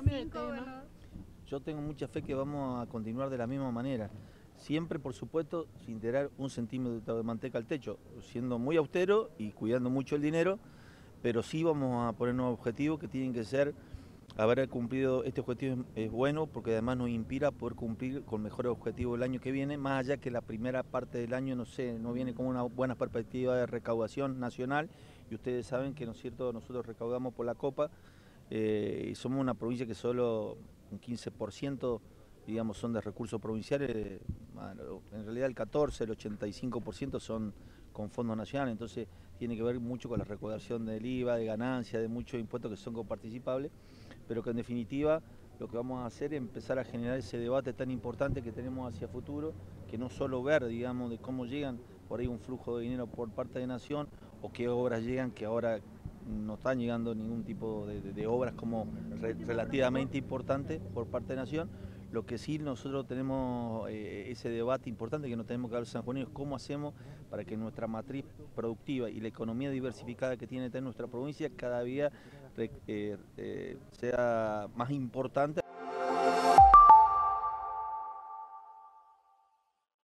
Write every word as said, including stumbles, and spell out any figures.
veinticinco, de tema. bueno. Yo tengo mucha fe que vamos a continuar de la misma manera. Siempre, por supuesto, sin tirar un centímetro de manteca al techo, siendo muy austero y cuidando mucho el dinero, pero sí vamos a ponernos objetivos que tienen que ser, haber cumplido este objetivo es bueno porque además nos inspira a poder cumplir con mejores objetivos el año que viene, más allá que la primera parte del año, no sé, no viene con una buena perspectiva de recaudación nacional, y ustedes saben que, ¿no es cierto?, nosotros recaudamos por la Copa, eh, y somos una provincia que solo un quince por ciento, digamos, son de recursos provinciales, bueno, en realidad el catorce, el ochenta y cinco por ciento son con fondos nacionales, entonces tiene que ver mucho con la recaudación del I V A, de ganancias, de muchos impuestos que son coparticipables, pero que en definitiva lo que vamos a hacer es empezar a generar ese debate tan importante que tenemos hacia futuro, que no solo ver, digamos, de cómo llegan por ahí un flujo de dinero por parte de Nación, o qué obras llegan, que ahora no están llegando ningún tipo de, de, de obras como re, relativamente importantes por parte de Nación. Lo que sí nosotros tenemos eh, ese debate importante que nos tenemos que dar San Juanino es cómo hacemos para que nuestra matriz productiva y la economía diversificada que tiene nuestra provincia cada día eh, eh, sea más importante.